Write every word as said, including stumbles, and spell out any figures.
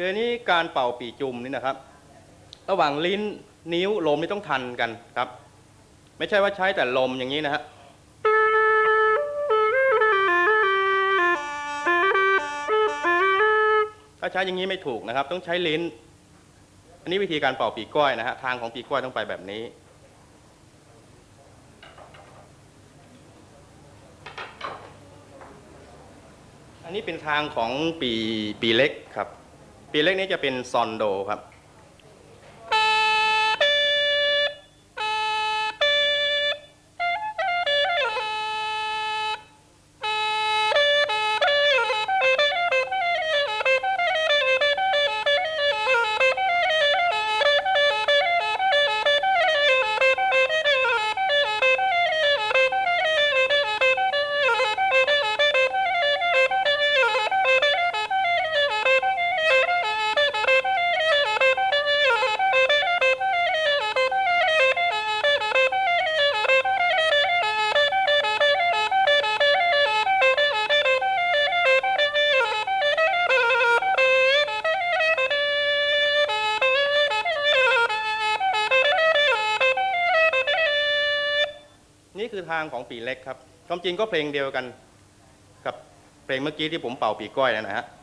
ทีนี้การเป่าปีจุ่มนี่นะครับระหว่างลิ้นนิ้วลมนี่ต้องทันกันครับไม่ใช่ว่าใช้แต่ลมอย่างนี้นะฮะถ้าใช้อย่างนี้ไม่ถูกนะครับต้องใช้ลิ้นอันนี้วิธีการเป่าปีกล้วยนะฮะทางของปีกล้วยต้องไปแบบนี้อันนี้เป็นทางของปีปีเล็กครับปีเล็กนี้จะเป็นซอนโดครับนี่คือทางของปีเล็กครับความจริงก็เพลงเดียวกันกับเพลงเมื่อกี้ที่ผมเป่าปีก้อยนะฮะ